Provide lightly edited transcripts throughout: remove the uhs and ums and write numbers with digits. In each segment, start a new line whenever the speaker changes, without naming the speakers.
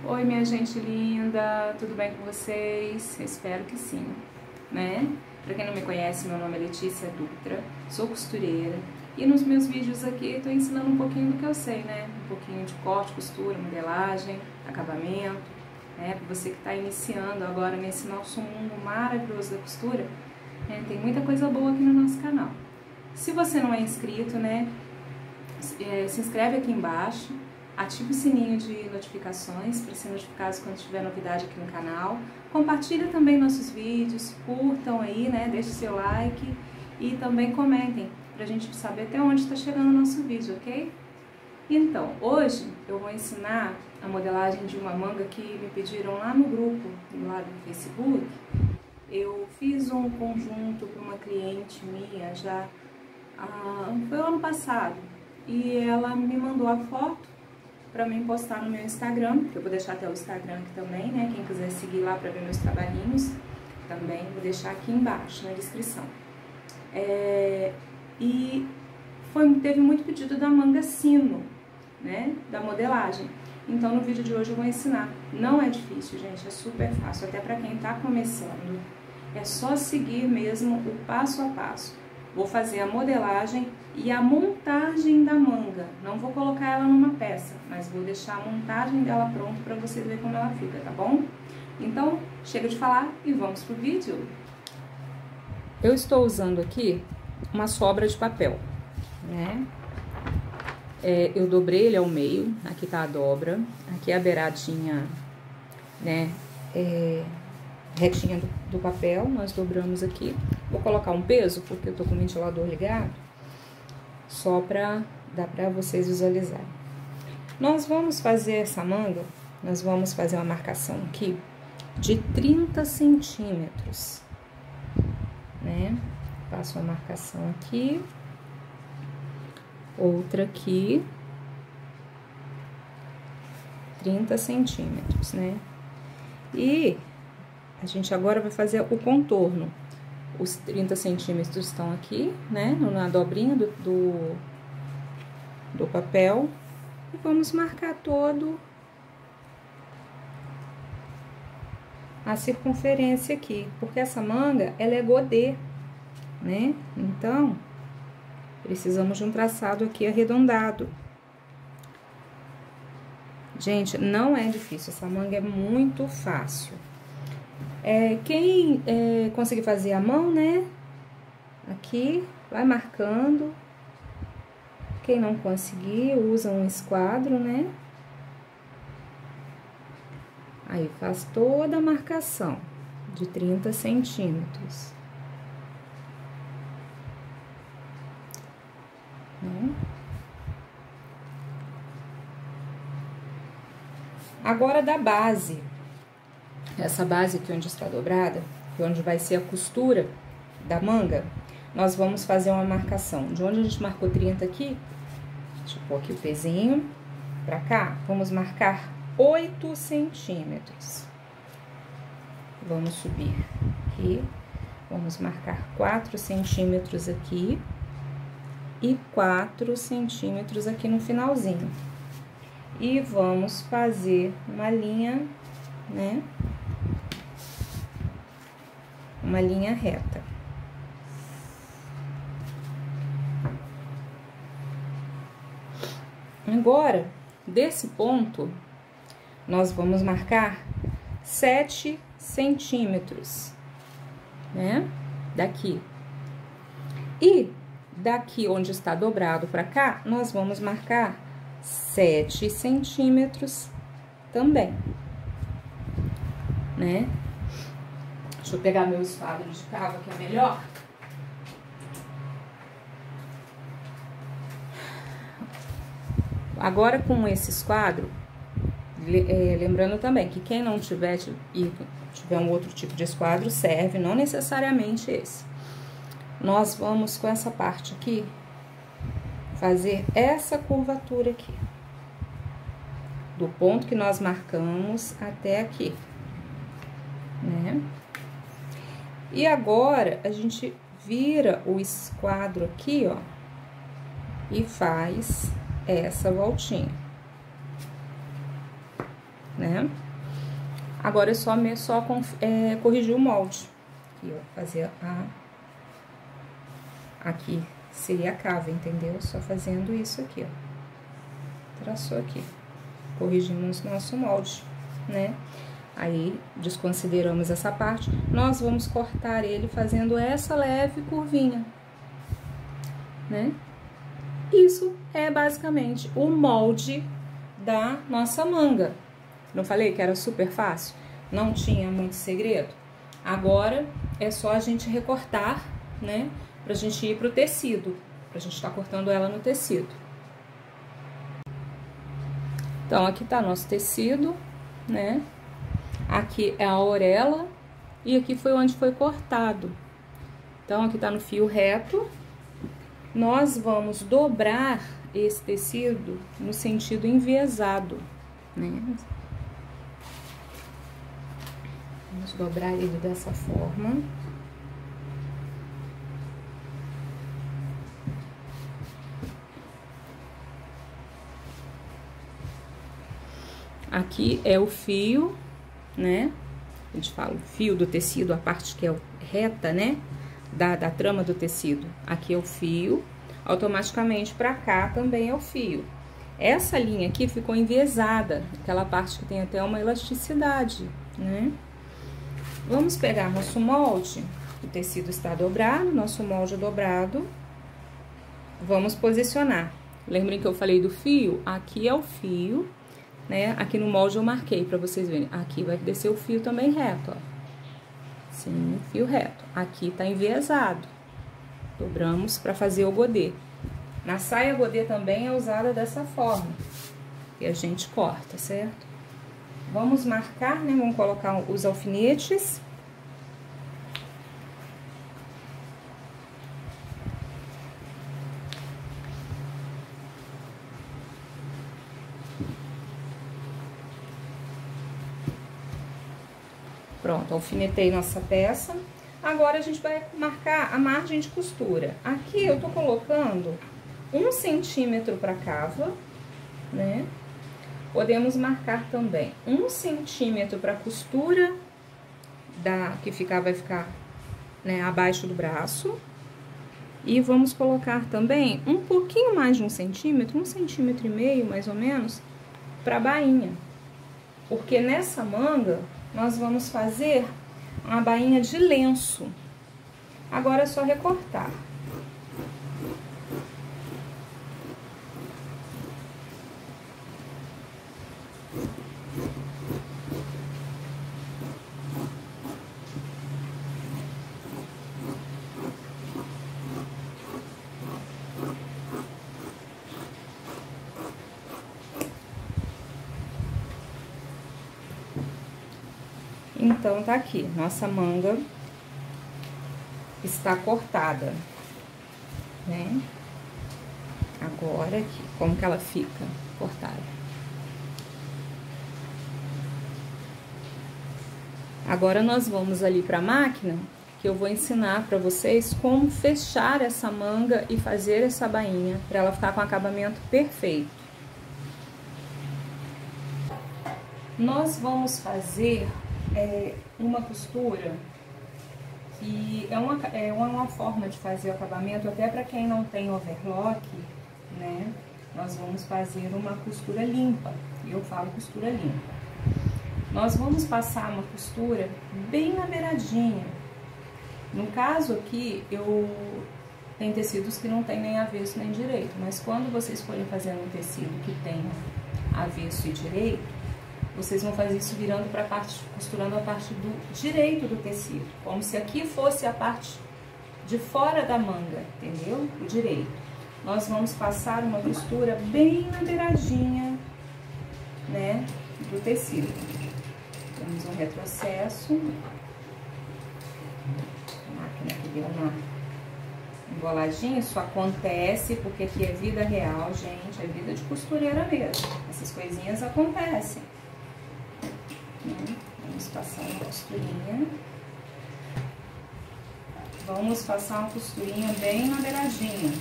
Oi, minha gente linda, tudo bem com vocês? Eu espero que sim, né? Pra quem não me conhece, meu nome é Letícia Dutra, sou costureira e nos meus vídeos aqui eu tô ensinando um pouquinho do que eu sei, né? Um pouquinho de corte, costura, modelagem, acabamento, né? Pra você que tá iniciando agora nesse nosso mundo maravilhoso da costura, né? Tem muita coisa boa aqui no nosso canal. Se você não é inscrito, né? Se inscreve aqui embaixo. Ative o sininho de notificações para ser notificado quando tiver novidade aqui no canal. Compartilha também nossos vídeos, curtam aí, né? Deixe seu like e também comentem pra gente saber até onde está chegando o nosso vídeo, ok? Então, hoje eu vou ensinar a modelagem de uma manga que me pediram lá no grupo, lá do Facebook. Eu fiz um conjunto para uma cliente minha já, foi o ano passado, e ela me mandou a foto para mim postar no meu Instagram, que eu vou deixar até o Instagram aqui também, né? Quem quiser seguir lá para ver meus trabalhinhos, também vou deixar aqui embaixo na descrição. E teve muito pedido da manga sino, né? Da modelagem. Então no vídeo de hoje eu vou ensinar. Não é difícil, gente, é super fácil, até para quem tá começando. É só seguir mesmo o passo a passo. Vou fazer a modelagem e a montagem da manga. Não vou colocar ela numa peça, mas vou deixar a montagem dela pronta para você ver como ela fica, tá bom? Então, chega de falar e vamos pro vídeo. Eu estou usando aqui uma sobra de papel, né? Eu dobrei ele ao meio, aqui tá a dobra, aqui é a beiradinha, né? Retinha do papel, nós dobramos aqui. Vou colocar um peso, porque eu tô com o ventilador ligado, só pra dar pra vocês visualizarem. Nós vamos fazer essa manga, nós vamos fazer uma marcação aqui de 30 centímetros, né? Faço uma marcação aqui, outra aqui, 30 centímetros, né? E a gente agora vai fazer o contorno. Os 30 centímetros estão aqui, né? Na dobrinha do papel. E vamos marcar todo a circunferência aqui. Porque essa manga, ela é godê, né? Então, precisamos de um traçado aqui arredondado. Gente, não é difícil. Essa manga é muito fácil. Quem conseguir fazer à mão, né? Aqui, vai marcando. Quem não conseguir, usa um esquadro, né? Aí, faz toda a marcação de 30 centímetros. Né? Agora, da base. Essa base aqui onde está dobrada, que é onde vai ser a costura da manga, nós vamos fazer uma marcação. De onde a gente marcou 30 aqui, deixa eu pôr aqui o pezinho, pra cá, vamos marcar 8 centímetros. Vamos subir aqui, vamos marcar 4 centímetros aqui e 4 centímetros aqui no finalzinho. E vamos fazer uma linha, né? Uma linha reta. Agora, desse ponto, nós vamos marcar 7 centímetros, né? Daqui. E daqui onde está dobrado para cá, nós vamos marcar 7 centímetros também, né? Deixa eu pegar meu esquadro de cava, que é melhor. Agora, com esse esquadro, lembrando também que quem não tiver um outro tipo de esquadro, serve, não necessariamente esse. Nós vamos, com essa parte aqui, fazer essa curvatura aqui. Do ponto que nós marcamos até aqui, né? E agora, a gente vira o esquadro aqui, ó, e faz essa voltinha, né? Agora é só corrigir o molde. Aqui, ó, fazer aqui seria a cava, entendeu? Só fazendo isso aqui, ó. Traçou aqui. Corrigimos nosso molde, né? Aí, desconsideramos essa parte. Nós vamos cortar ele fazendo essa leve curvinha, né? Isso é basicamente o molde da nossa manga. Não falei que era super fácil? Não tinha muito segredo? Agora, é só a gente recortar, né? Pra gente ir pro tecido. Pra gente estar cortando ela no tecido. Então, aqui tá nosso tecido, né? Aqui é a orelha e aqui foi onde foi cortado. Então, aqui tá no fio reto. Nós vamos dobrar esse tecido no sentido enviesado, né? Vamos dobrar ele dessa forma. Aqui é o fio, né? A gente fala o fio do tecido, a parte que é reta, né? Da trama do tecido. Aqui é o fio, automaticamente pra cá também é o fio. Essa linha aqui ficou enviesada, aquela parte que tem até uma elasticidade, né? Vamos pegar nosso molde, o tecido está dobrado, nosso molde dobrado. Vamos posicionar. Lembrem que eu falei do fio? Aqui é o fio, né? Aqui no molde eu marquei pra vocês verem. Aqui vai descer o fio também reto, ó. Sim, fio reto. Aqui tá enviesado. Dobramos pra fazer o godê. Na saia godê também é usada dessa forma. E a gente corta, certo? Vamos marcar, né? Vamos colocar os alfinetes. Pronto, alfinetei nossa peça. Agora, a gente vai marcar a margem de costura. Aqui, eu tô colocando 1 centímetro pra cava, né? Podemos marcar também 1 centímetro pra costura que vai ficar, né, abaixo do braço. E vamos colocar também um pouquinho mais de 1 centímetro, 1,5 centímetros, mais ou menos, pra bainha. Porque nessa manga, nós vamos fazer uma bainha de lenço. Agora é só recortar. Então, tá aqui, nossa manga está cortada, né? Agora aqui, como que ela fica cortada. Agora, nós vamos ali pra máquina, que eu vou ensinar pra vocês como fechar essa manga e fazer essa bainha, pra ela ficar com acabamento perfeito. Nós vamos fazer uma costura que é uma forma de fazer o acabamento, até para quem não tem overlock, né? Nós vamos fazer uma costura limpa, eu falo costura limpa. Nós vamos passar uma costura bem na beiradinha. No caso aqui, tem tecidos que não tem nem avesso nem direito, mas quando vocês forem fazer um tecido que tem avesso e direito, vocês vão fazer isso virando para a parte, costurando a parte do direito do tecido, como se aqui fosse a parte de fora da manga, entendeu? O direito. Nós vamos passar uma costura bem na beiradinha, né, do tecido. Temos um retrocesso. A máquina que deu uma emboladinha, isso acontece porque aqui é vida real, gente, é vida de costureira mesmo. Essas coisinhas acontecem. Vamos passar uma costurinha. Vamos passar uma costurinha bem na beiradinha.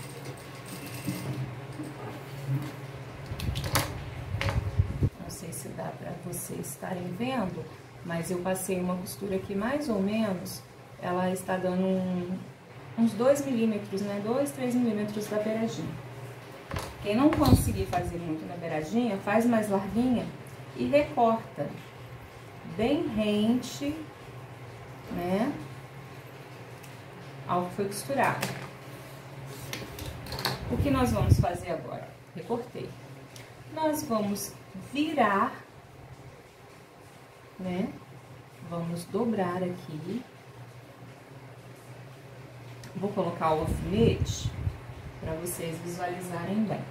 Não sei se dá para vocês estarem vendo, mas eu passei uma costura aqui mais ou menos, ela está dando uns 2 milímetros, né? 2, 3 milímetros da beiradinha. Quem não conseguir fazer muito na beiradinha, faz mais larguinha e recorta bem rente, né? Ao que foi costurado. O que nós vamos fazer agora? Recortei. Nós vamos virar, né? Vamos dobrar aqui. Vou colocar o alfinete para vocês visualizarem bem.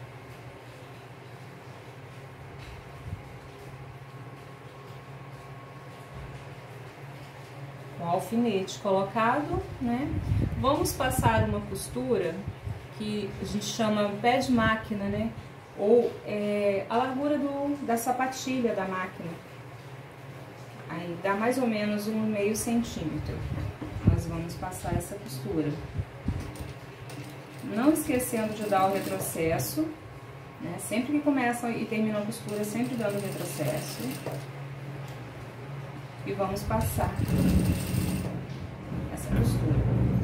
Com o alfinete colocado, né? Vamos passar uma costura que a gente chama pé de máquina, né? Ou a largura da sapatilha da máquina. Aí dá mais ou menos 1,5 centímetro. Nós vamos passar essa costura. Não esquecendo de dar o retrocesso, né? Sempre que começa e termina a costura, sempre dando o retrocesso. E vamos passar essa costura.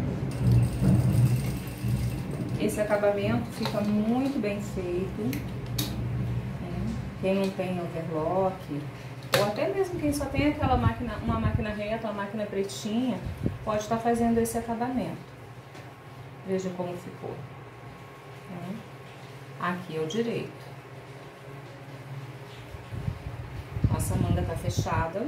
Esse acabamento fica muito bem feito, né? Quem não tem overlock, ou até mesmo quem só tem aquela máquina, uma máquina reta, uma máquina pretinha, pode estar fazendo esse acabamento. Veja como ficou. Né? Aqui é o direito. Nossa manga tá fechada.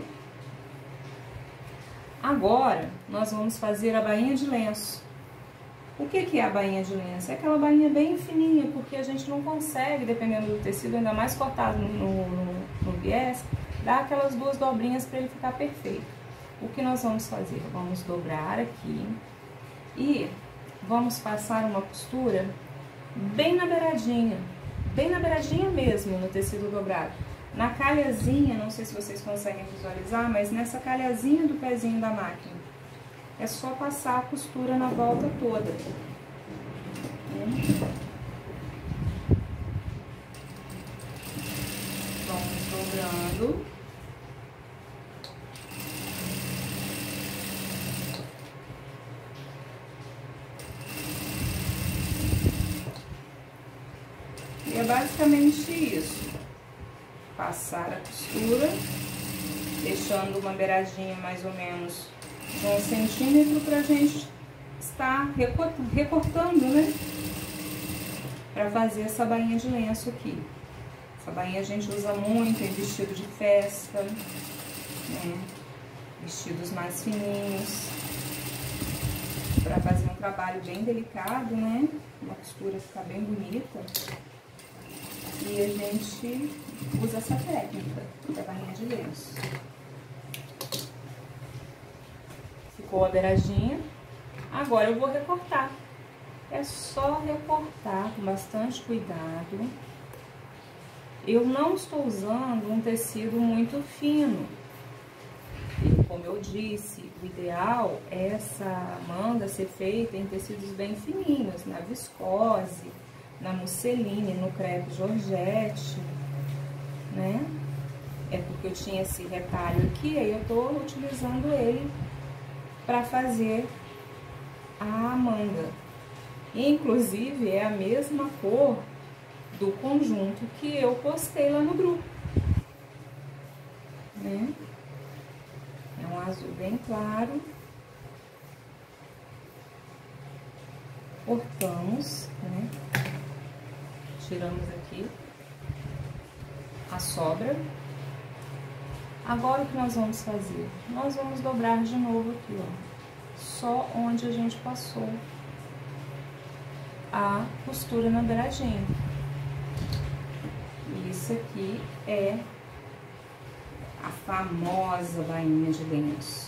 Agora, nós vamos fazer a bainha de lenço. O que é a bainha de lenço? É aquela bainha bem fininha, porque a gente não consegue, dependendo do tecido, ainda mais cortado no viés, dar aquelas 2 dobrinhas para ele ficar perfeito. O que nós vamos fazer? Vamos dobrar aqui e vamos passar uma costura bem na beiradinha mesmo, no tecido dobrado. Na calhazinha, não sei se vocês conseguem visualizar, mas nessa calhazinha do pezinho da máquina. É só passar a costura na volta toda. Vamos dobrando. E é basicamente isso. Passar a costura, deixando uma beiradinha mais ou menos de 1 centímetro pra gente estar recortando, né? Pra fazer essa bainha de lenço aqui. Essa bainha a gente usa muito em vestido de festa, né? Vestidos mais fininhos, pra fazer um trabalho bem delicado, né? Uma costura ficar bem bonita. E a gente usa essa técnica da bainha de lenço. Ficou a beiradinha. Agora eu vou recortar. É só recortar com bastante cuidado. Eu não estou usando um tecido muito fino. E como eu disse, o ideal é essa manga ser feita em tecidos bem fininhos, na viscose, na musseline, no crepe Georgette, né? É porque eu tinha esse retalho aqui, aí eu tô utilizando ele para fazer a manga. Inclusive, é a mesma cor do conjunto que eu postei lá no grupo, né? É um azul bem claro. Cortamos, né? Tiramos aqui a sobra. Agora o que nós vamos fazer? Nós vamos dobrar de novo aqui, ó. Só onde a gente passou a costura na beiradinha. Isso aqui é a famosa bainha de lenço.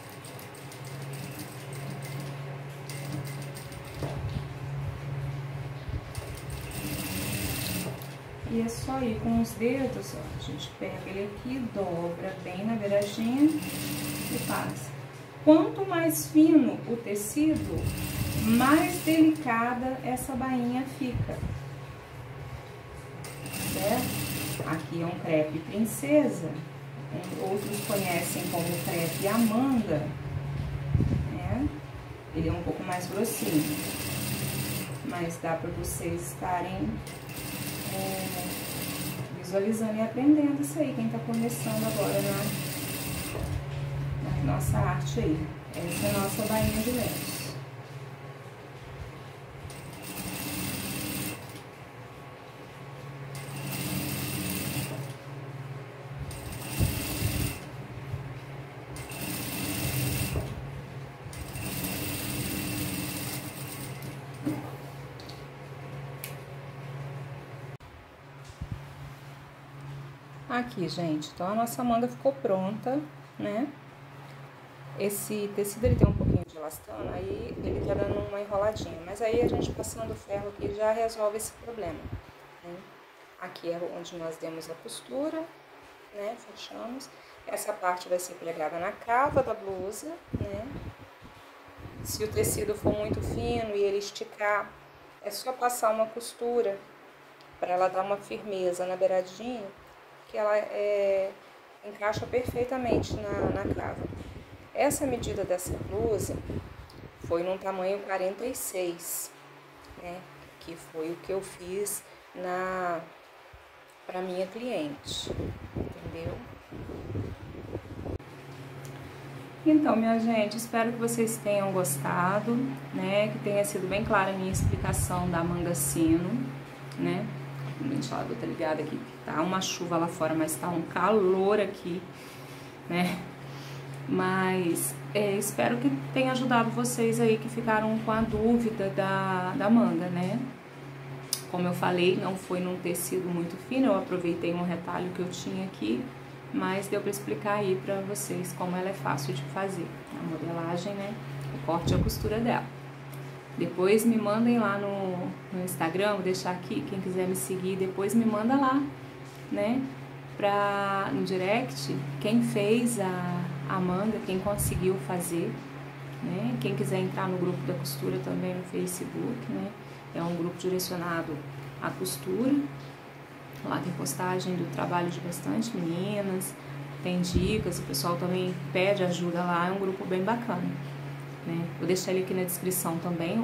E é só ir com os dedos, ó, a gente pega ele aqui, dobra bem na beiradinha e passa. Quanto mais fino o tecido, mais delicada essa bainha fica, certo? Aqui é um crepe princesa, outros conhecem como crepe amanda, né? Ele é um pouco mais grossinho, mas dá para vocês estarem visualizando e aprendendo isso aí, quem tá começando agora na nossa arte aí. Essa é a nossa bainha de lenço. Aqui, gente, então a nossa manga ficou pronta, né? Esse tecido, ele tem um pouquinho de elastano, aí ele tá dando uma enroladinha, mas aí a gente passando o ferro aqui já resolve esse problema, né? Aqui é onde nós demos a costura, né? Fechamos. Essa parte vai ser pregada na cava da blusa, né? Se o tecido for muito fino e ele esticar, é só passar uma costura para ela dar uma firmeza na beiradinha, que ela encaixa perfeitamente na cava. Essa medida dessa blusa foi num tamanho 46, né? Que foi o que eu fiz para minha cliente, entendeu? Então, minha gente, espero que vocês tenham gostado, né? Que tenha sido bem clara a minha explicação da manga sino, né? O ventilador tá ligado aqui, tá uma chuva lá fora, mas tá um calor aqui, né? Mas espero que tenha ajudado vocês aí que ficaram com a dúvida da manga, né? Como eu falei, não foi num tecido muito fino, eu aproveitei um retalho que eu tinha aqui, mas deu pra explicar aí pra vocês como ela é fácil de fazer, a modelagem, né? O corte e a costura dela. Depois me mandem lá no Instagram, vou deixar aqui, quem quiser me seguir, depois me manda lá, né? No direct, quem fez a manga, quem conseguiu fazer, né? Quem quiser entrar no grupo da costura também no Facebook, né? É um grupo direcionado à costura. Lá tem postagem do trabalho de bastante meninas, tem dicas, o pessoal também pede ajuda lá, é um grupo bem bacana. Né? Vou deixar ele aqui na descrição também,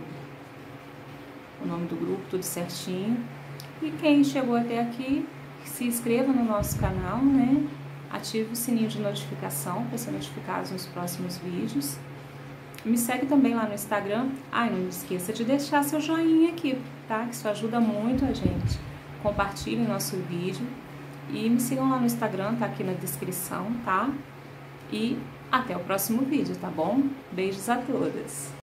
o nome do grupo, tudo certinho. E quem chegou até aqui, se inscreva no nosso canal, né? Ative o sininho de notificação para ser notificado nos próximos vídeos. Me segue também lá no Instagram. Ai, não esqueça de deixar seu joinha aqui, tá? Que isso ajuda muito a gente. Compartilhe nosso vídeo e me sigam lá no Instagram, tá aqui na descrição, tá? E até o próximo vídeo, tá bom? Beijos a todas!